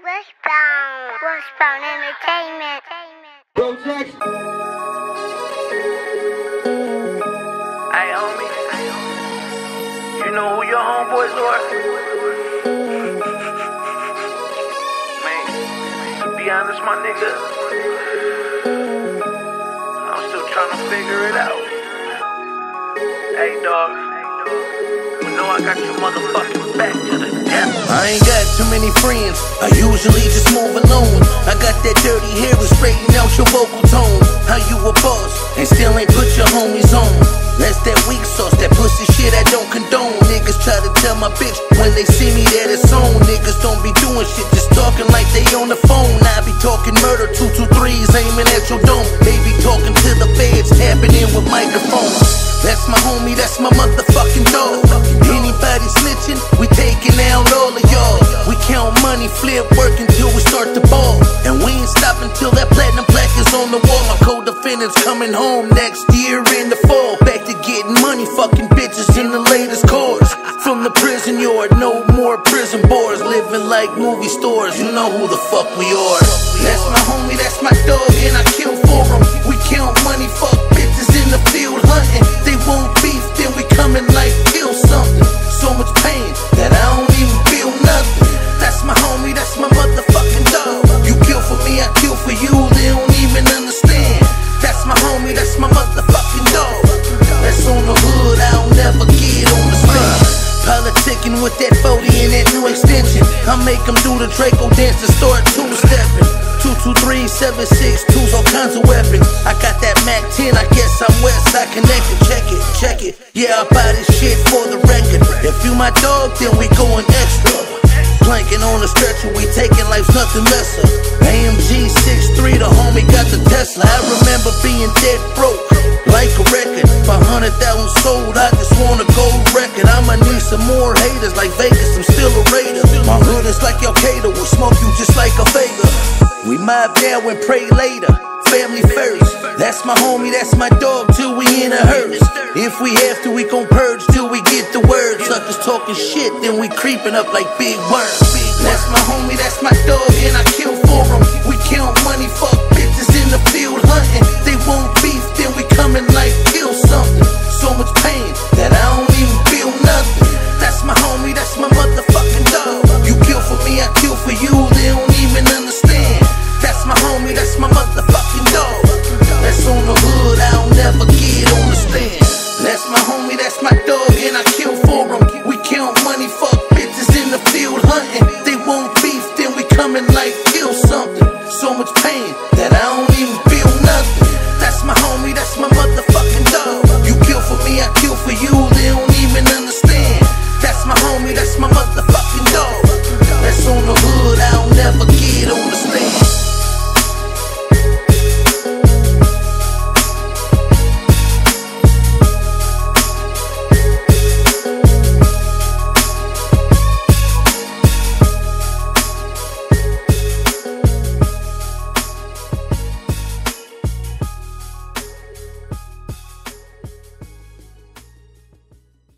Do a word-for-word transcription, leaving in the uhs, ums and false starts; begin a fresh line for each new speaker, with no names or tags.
Westbound, Westbound Entertainment.
Bro, Jackson.
Hey, homie. You know who your homeboys are? Man, to be honest, my nigga, I'm still trying to figure it out. Hey, dog. You know I got your motherfucking back to the death.
I ain't got too many friends, I usually just move alone. I got that dirty hair and straighten out your vocal tone. How you a boss and still ain't put your homies on? That's that weak sauce, that pussy shit I don't condone. Niggas try to tell my bitch when they see me that it's on. Niggas don't be doing shit, just talking like they on the phone. I be talking murder, two two threes aiming at your dome. They be talking to the feds, tapping in with microphones. That's my homie, that's my motherfucking dog. Anybody snitching, we taking out all of y'all. We count money, flip work until we start the ball. And we ain't stopping till that platinum plaque is on the wall. My co-defendants coming home next year in the fall. Back to getting money, fucking bitches in the latest cars. From the prison yard, no more prison bars. Living like movie stores, you know who the fuck we are. That's my homie, that's my dog, and I kill for him. We count money, fuck bitches in the field hunting. They won't beef, then we coming like kill something. So much pain that I don't even feel nothing. That's my homie, that's my motherfucking dog. You kill for me, I kill for you, they don't even understand. That's my homie, that's my motherfucking dog. That's on the hood, I don't never get on the stand. Politicking with that forty and that new extension. I make them do the Draco dance and start two-stepping. Two, two, three, seven, six, two's all kinds of weapons. I got that Mac ten, I guess I'm west, I connected. Check it, check it, yeah, I buy this shit for the record. If you my dog, then we going extra. Planking on the stretcher, we taking life's nothing lesser. A M G six three, the homie got the Tesla. I remember being dead broke, like a record. five hundred thousand sold, I just want a gold record. I'ma need some more haters, like Vegas, I'm still a Raider. My hood is like Al-Qaeda, we'll smoke you just like a Vega. We mob now and pray later, family first. That's my homie, that's my dog, till we in a hearse. If we have to, we gon' purge till we get the word. Suckers talking shit, then we creeping up like big worms. That's my homie, that's my dog, and I kill for him. We count money, fuck bitches in the field hunting. They won't beef, then we coming like kill something. So much pain that I don't even feel nothing. That's my homie, that's my motherfucking dog. You kill for me, I kill for you, they don't even understand. That's my homie, that's my motherfucking dog. That's on the hood, I don't never get on the stand. That's my homie, that's my dog, and I kill for him. We count money, fuck bitches in the field hunting. They won't beef, then we coming like